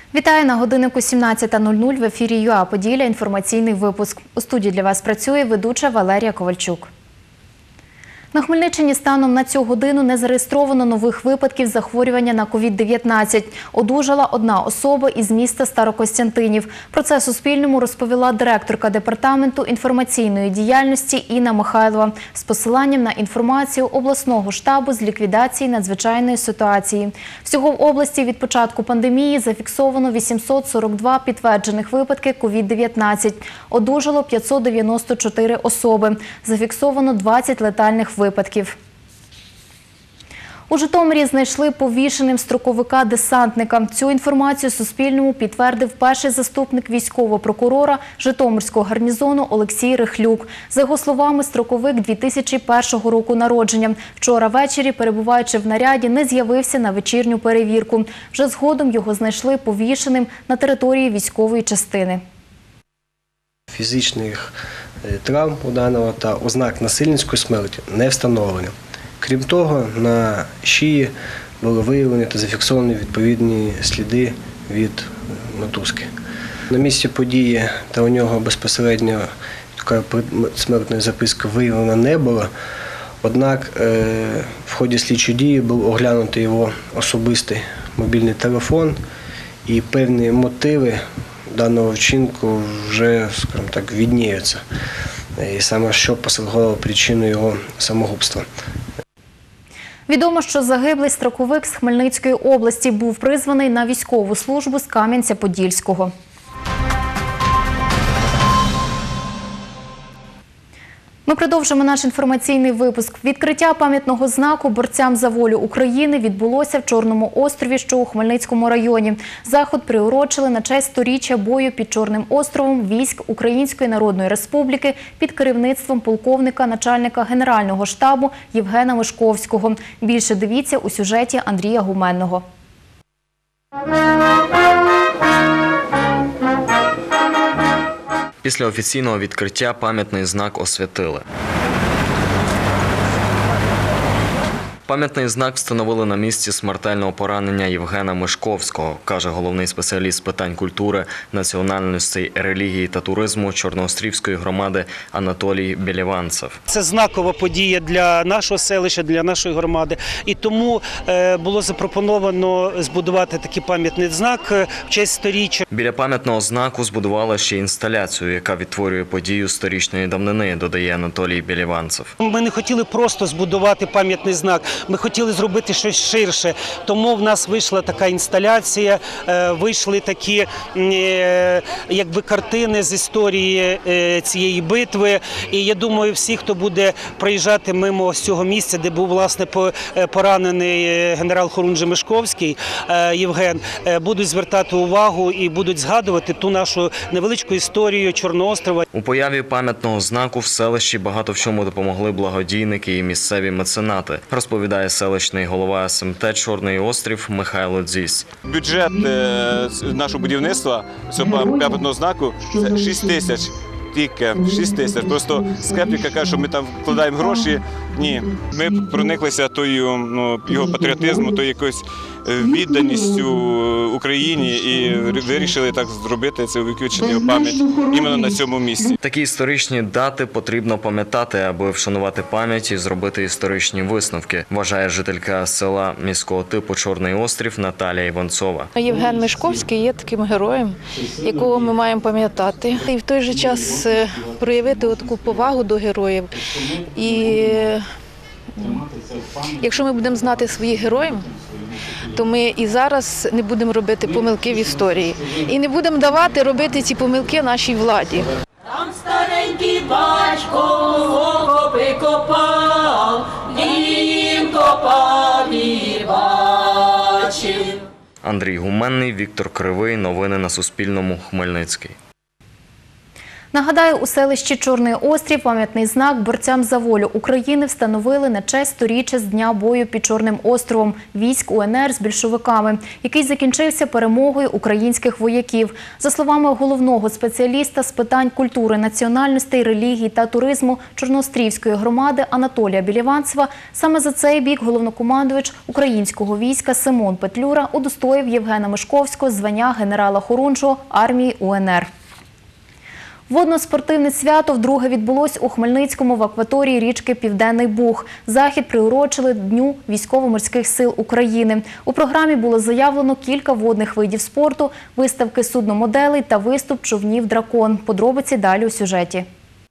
Вітаю на годиннику 17:00 в ефірі ЮА Поділля. Інформаційний випуск. У студії для вас працює ведуча Валерія Ковальчук. На Хмельниччині станом на цю годину не зареєстровано нових випадків захворювання на COVID-19. Одужала одна особа із міста Старокостянтинів. Про це Суспільному розповіла директорка Департаменту інформаційної діяльності Інна Михайлова з посиланням на інформацію обласного штабу з ліквідації надзвичайної ситуації. Всього в області від початку пандемії зафіксовано 842 підтверджених випадки COVID-19. Одужало 594 особи. Зафіксовано 20 летальних випадків. У Житомирі знайшли повішеним строковика-десантника. Цю інформацію Суспільному підтвердив перший заступник військового прокурора Житомирського гарнізону Олексій Рихлюк. За його словами, строковик 2001 року народження. Вчора ввечері, перебуваючи в наряді, не з'явився на вечірню перевірку. Вже згодом його знайшли повішеним на території військової частини. Фізичних травм у даного та ознак насильницької смерті не встановлено. Крім того, на шиї були виявлені та зафіксовані відповідні сліди від мотузки. На місці події та у нього безпосередньо такої смертної записки виявлено не було. Однак в ході слідчої дії був оглянутий його особистий мобільний телефон і певні мотиви даного вчинку вже, скажімо так, відніються. І саме що послугувало причиною його самогубства. Відомо, що загиблий строковик з Хмельницької області був призваний на військову службу з Кам'янця-Подільського. Ми продовжимо наш інформаційний випуск. Відкриття пам'ятного знаку борцям за волю України відбулося в Чорному острові, що у Хмельницькому районі. Заход приурочили на честь 100-річчя бою під Чорним островом військ Української Народної Республіки під керівництвом полковника начальника Генерального штабу Євгена Мишковського. Більше дивіться у сюжеті Андрія Гуменного. Після офіційного відкриття пам'ятний знак освятили. Пам'ятний знак встановили на місці смертельного поранення Євгена Мишковського, каже головний спеціаліст з питань культури, національностей, релігії та туризму Чорноострівської громади Анатолій Біліванцев. Це знакова подія для нашого селища, для нашої громади. І тому було запропоновано збудувати такий пам'ятний знак в честь 100-річчя. Біля пам'ятного знаку збудували ще інсталяцію, яка відтворює подію 100-річної давнини, додає Анатолій Біліванцев. Ми не хотіли просто збудувати пам'ятний знак. Ми хотіли зробити щось ширше, тому в нас вийшла така інсталяція, вийшли такі якби картини з історії цієї битви. І я думаю, всі, хто буде проїжджати мимо з цього місця, де був власне поранений генерал Хорунжий Мишковський Євген, будуть звертати увагу і будуть згадувати ту нашу невеличку історію Чорного острова. У появі пам'ятного знаку в селищі багато в чому допомогли благодійники і місцеві меценати, розповідає селищний голова СМТ «Чорний острів» Михайло Дзісь. Бюджет нашого будівництва цього пам'ятного знаку – це 6 тисяч. Тільки 6 тисяч. Просто скептика каже, що ми там вкладаємо гроші. Ні, ми прониклися тою його патріотизмом, тою якоюсь відданістю Україні і вирішили так зробити це увіковічення його пам'ять іменно на цьому місці. Такі історичні дати потрібно пам'ятати, аби вшанувати пам'ять і зробити історичні висновки, вважає жителька села міського типу Чорний острів Наталія Іванцова. Євген Мишковський є таким героєм, якого ми маємо пам'ятати. І в той же час проявити таку повагу до героїв. І якщо ми будемо знати своїх героїв, то ми і зараз не будемо робити помилки в історії. І не будемо давати робити ці помилки нашій владі. Там старенький батько окопи копав, він копав і бачив. Андрій Гуменний, Віктор Кривий. Новини на Суспільному. Хмельницький. Нагадаю, у селищі Чорний Острів пам'ятний знак борцям за волю України встановили на честь 100-річчя з дня бою під Чорним островом військ УНР з більшовиками, який закінчився перемогою українських вояків. За словами головного спеціаліста з питань культури, національностей, релігії та туризму Чорноострівської громади Анатолія Біліванцева, саме за цей бік головнокомандувач українського війська Симон Петлюра удостоїв Євгена Мишковського звання генерала Хорунжого армії УНР. Водно-спортивне свято вдруге відбулось у Хмельницькому в акваторії річки Південний Буг. Захід приурочили Дню Військово-морських сил України. У програмі було заявлено кілька водних видів спорту, виставки судномоделей та виступ човнів «Дракон». Подробиці далі у сюжеті.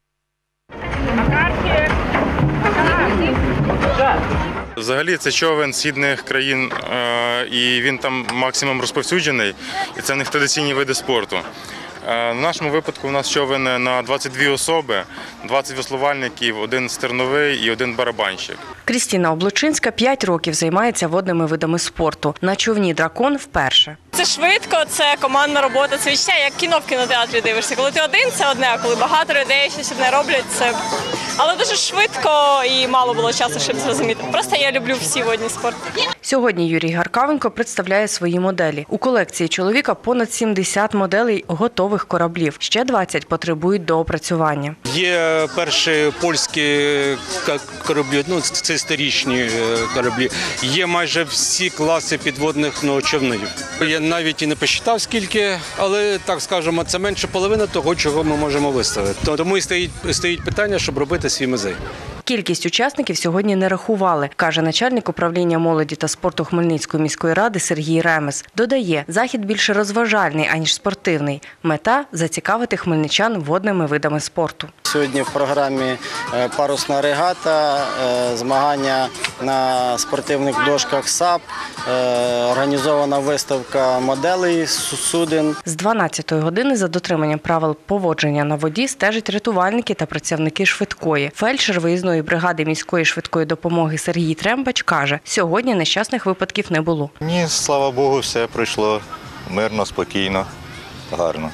Взагалі це човен східних країн, і він там максимум розповсюджений, і це в них традиційні види спорту. В нашому випадку у нас човен на 22 особи, 20 веслувальників, 1 стерновий і 1 барабанщик. Крістіна Облучинська 5 років займається водними видами спорту. На човні «Дракон» вперше. Це швидко, це командна робота, це відчуття, як кіно в кінотеатрі дивишся. Коли ти один, це одне, а коли багато людей щось одне роблять, це... Але дуже швидко і мало було часу, щоб зрозуміти. Просто я люблю всі водні спорти. Сьогодні Юрій Гаркавенко представляє свої моделі. У колекції чоловіка понад 70 моделей готових кораблів. Ще 20 потребують доопрацювання. Є перші польські кораблі, це історичні кораблі. Є майже всі класи підводних човнів. Я навіть і не посчитав скільки, але, так скажемо, це менше половини того, чого ми можемо виставити. Тому і стоїть питання, щоб робити свій музей. Кількість учасників сьогодні не рахували, каже начальник управління молоді та спорту Хмельницької міської ради Сергій Ремес. Додає, захід більше розважальний, аніж спортивний. Мета – зацікавити хмельничан водними видами спорту. Сьогодні в програмі парусна регата, змагання на спортивних дошках САП, організована виставка моделей суден. З 12-ї години за дотриманням правил поводження на воді стежать рятувальники та працівники швидкої. Фельдшер виїзної бригади міської швидкої допомоги Сергій Трембач каже, сьогодні нещасних випадків не було. Ні, слава Богу, все пройшло мирно, спокійно, гарно.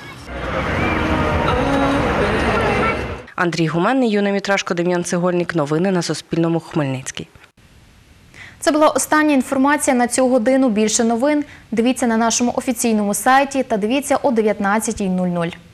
Андрій Гуменний, Юна Мітрашко, Дем'ян Цегольник. Новини на Суспільному. Хмельницький. Це була остання інформація на цю годину. Більше новин дивіться на нашому офіційному сайті та дивіться о 19:00.